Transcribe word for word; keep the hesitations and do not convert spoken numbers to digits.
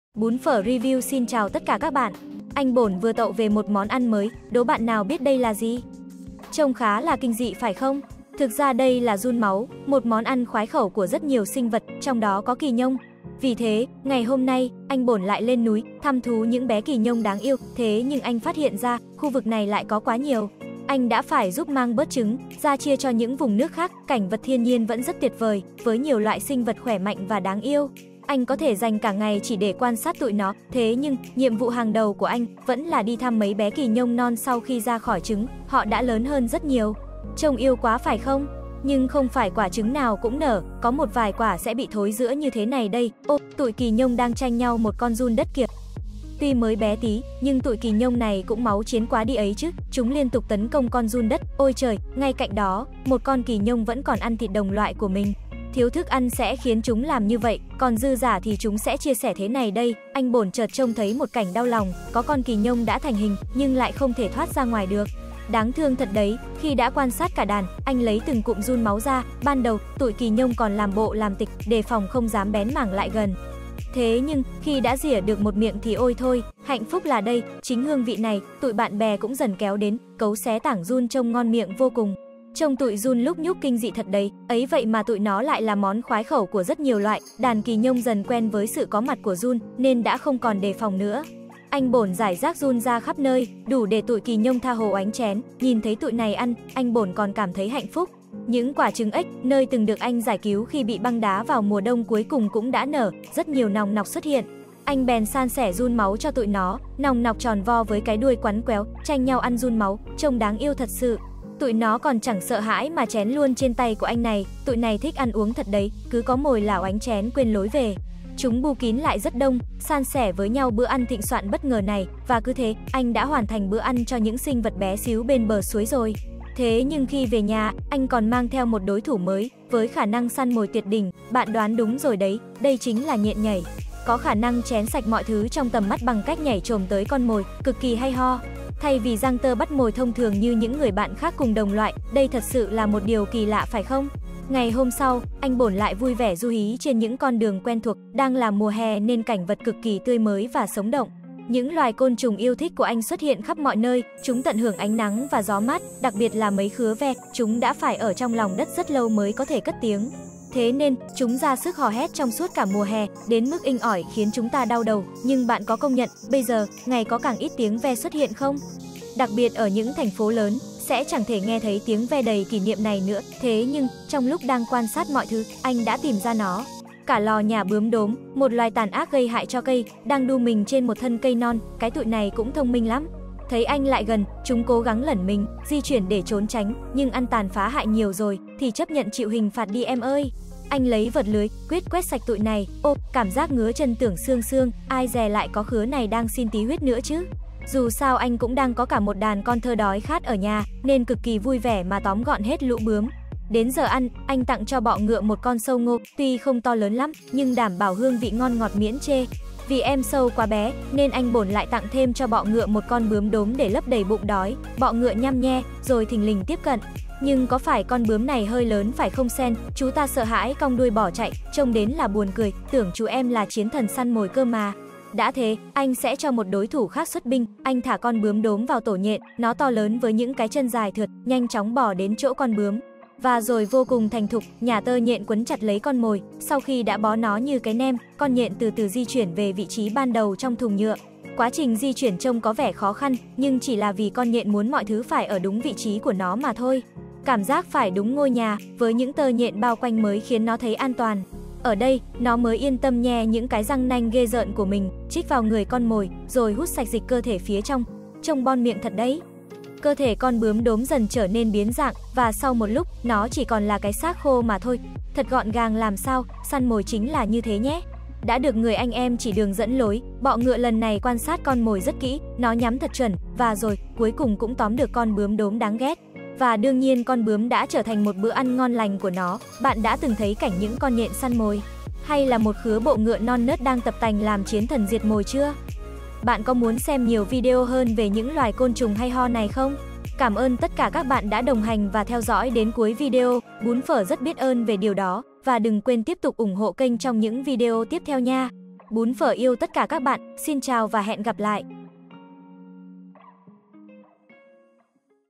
Bún phở review xin chào tất cả các bạn. Anh Bổn vừa tậu về một món ăn mới, đố bạn nào biết đây là gì? Trông khá là kinh dị phải không? Thực ra đây là giun máu, một món ăn khoái khẩu của rất nhiều sinh vật, trong đó có kỳ nhông. Vì thế, ngày hôm nay, anh Bổn lại lên núi, thăm thú những bé kỳ nhông đáng yêu, thế nhưng anh phát hiện ra, khu vực này lại có quá nhiều. Anh đã phải giúp mang bớt trứng, ra chia cho những vùng nước khác, cảnh vật thiên nhiên vẫn rất tuyệt vời, với nhiều loại sinh vật khỏe mạnh và đáng yêu. Anh có thể dành cả ngày chỉ để quan sát tụi nó, thế nhưng, nhiệm vụ hàng đầu của anh vẫn là đi thăm mấy bé kỳ nhông non sau khi ra khỏi trứng, họ đã lớn hơn rất nhiều. Trông yêu quá phải không? Nhưng không phải quả trứng nào cũng nở, có một vài quả sẽ bị thối rữa như thế này đây. Ô, tụi kỳ nhông đang tranh nhau một con giun đất kìa. Tuy mới bé tí, nhưng tụi kỳ nhông này cũng máu chiến quá đi ấy chứ, chúng liên tục tấn công con giun đất. Ôi trời, ngay cạnh đó, một con kỳ nhông vẫn còn ăn thịt đồng loại của mình. Thiếu thức ăn sẽ khiến chúng làm như vậy, còn dư giả thì chúng sẽ chia sẻ thế này đây. Anh Bổn chợt trông thấy một cảnh đau lòng, có con kỳ nhông đã thành hình, nhưng lại không thể thoát ra ngoài được. Đáng thương thật đấy, khi đã quan sát cả đàn, anh lấy từng cụm giun máu ra, ban đầu, tụi kỳ nhông còn làm bộ làm tịch, đề phòng không dám bén mảng lại gần. Thế nhưng, khi đã rỉa được một miệng thì ôi thôi, hạnh phúc là đây, chính hương vị này, tụi bạn bè cũng dần kéo đến, cấu xé tảng giun trông ngon miệng vô cùng. Trông tụi giun lúc nhúc kinh dị thật đấy, ấy vậy mà tụi nó lại là món khoái khẩu của rất nhiều loại. Đàn kỳ nhông dần quen với sự có mặt của giun, nên đã không còn đề phòng nữa. Anh Bổn rải rác giun ra khắp nơi, đủ để tụi kỳ nhông tha hồ oánh chén. Nhìn thấy tụi này ăn, anh Bổn còn cảm thấy hạnh phúc. Những quả trứng ếch, nơi từng được anh giải cứu khi bị băng đá vào mùa đông cuối cùng cũng đã nở, rất nhiều nòng nọc xuất hiện. Anh bèn san sẻ giun máu cho tụi nó, nòng nọc tròn vo với cái đuôi quắn quéo, tranh nhau ăn giun máu, trông đáng yêu thật sự. Tụi nó còn chẳng sợ hãi mà chén luôn trên tay của anh này, tụi này thích ăn uống thật đấy, cứ có mồi là oánh chén quên lối về. Chúng bu kín lại rất đông, san sẻ với nhau bữa ăn thịnh soạn bất ngờ này, và cứ thế, anh đã hoàn thành bữa ăn cho những sinh vật bé xíu bên bờ suối rồi. Thế nhưng khi về nhà, anh còn mang theo một đối thủ mới, với khả năng săn mồi tuyệt đỉnh, bạn đoán đúng rồi đấy, đây chính là nhện nhảy. Có khả năng chén sạch mọi thứ trong tầm mắt bằng cách nhảy trồm tới con mồi, cực kỳ hay ho. Thay vì giăng tơ bắt mồi thông thường như những người bạn khác cùng đồng loại, đây thật sự là một điều kỳ lạ phải không? Ngày hôm sau, anh Bổn lại vui vẻ du hí trên những con đường quen thuộc, đang là mùa hè nên cảnh vật cực kỳ tươi mới và sống động. Những loài côn trùng yêu thích của anh xuất hiện khắp mọi nơi, chúng tận hưởng ánh nắng và gió mát, đặc biệt là mấy khứa ve, chúng đã phải ở trong lòng đất rất lâu mới có thể cất tiếng. Thế nên, chúng ra sức hò hét trong suốt cả mùa hè, đến mức inh ỏi khiến chúng ta đau đầu. Nhưng bạn có công nhận, bây giờ, ngày có càng ít tiếng ve xuất hiện không? Đặc biệt ở những thành phố lớn, sẽ chẳng thể nghe thấy tiếng ve đầy kỷ niệm này nữa. Thế nhưng, trong lúc đang quan sát mọi thứ, anh đã tìm ra nó. Cả lò nhà bướm đốm, một loài tàn ác gây hại cho cây, đang đu mình trên một thân cây non, cái tụi này cũng thông minh lắm. Thấy anh lại gần, chúng cố gắng lẩn mình, di chuyển để trốn tránh, nhưng ăn tàn phá hại nhiều rồi, thì chấp nhận chịu hình phạt đi em ơi. Anh lấy vật lưới, quyết quét sạch tụi này. Ô, cảm giác ngứa chân tưởng xương xương, ai dè lại có khứa này đang xin tí huyết nữa chứ. Dù sao anh cũng đang có cả một đàn con thơ đói khát ở nhà, nên cực kỳ vui vẻ mà tóm gọn hết lũ bướm. Đến giờ ăn, anh tặng cho bọ ngựa một con sâu ngô, tuy không to lớn lắm, nhưng đảm bảo hương vị ngon ngọt miễn chê. Vì em sâu quá bé, nên anh Bổn lại tặng thêm cho bọ ngựa một con bướm đốm để lấp đầy bụng đói. Bọ ngựa nhăm nhe, rồi thình lình tiếp cận. Nhưng có phải con bướm này hơi lớn phải không Sen? Chú ta sợ hãi cong đuôi bỏ chạy, trông đến là buồn cười, tưởng chú em là chiến thần săn mồi cơ mà. Đã thế, anh sẽ cho một đối thủ khác xuất binh, anh thả con bướm đốm vào tổ nhện, nó to lớn với những cái chân dài thượt, nhanh chóng bò đến chỗ con bướm. Và rồi vô cùng thành thục, nhả tơ nhện quấn chặt lấy con mồi, sau khi đã bó nó như cái nem, con nhện từ từ di chuyển về vị trí ban đầu trong thùng nhựa. Quá trình di chuyển trông có vẻ khó khăn, nhưng chỉ là vì con nhện muốn mọi thứ phải ở đúng vị trí của nó mà thôi. Cảm giác phải đúng ngôi nhà, với những tơ nhện bao quanh mới khiến nó thấy an toàn. Ở đây, nó mới yên tâm nhe những cái răng nanh ghê rợn của mình, chích vào người con mồi, rồi hút sạch dịch cơ thể phía trong. Trông bon miệng thật đấy. Cơ thể con bướm đốm dần trở nên biến dạng, và sau một lúc, nó chỉ còn là cái xác khô mà thôi. Thật gọn gàng làm sao, săn mồi chính là như thế nhé. Đã được người anh em chỉ đường dẫn lối, bọ ngựa lần này quan sát con mồi rất kỹ, nó nhắm thật chuẩn, và rồi, cuối cùng cũng tóm được con bướm đốm đáng ghét. Và đương nhiên con bướm đã trở thành một bữa ăn ngon lành của nó. Bạn đã từng thấy cảnh những con nhện săn mồi, hay là một khứa bộ ngựa non nớt đang tập tành làm chiến thần diệt mồi chưa? Bạn có muốn xem nhiều video hơn về những loài côn trùng hay ho này không? Cảm ơn tất cả các bạn đã đồng hành và theo dõi đến cuối video. Bún phở rất biết ơn về điều đó. Và đừng quên tiếp tục ủng hộ kênh trong những video tiếp theo nha. Bún phở yêu tất cả các bạn, xin chào và hẹn gặp lại.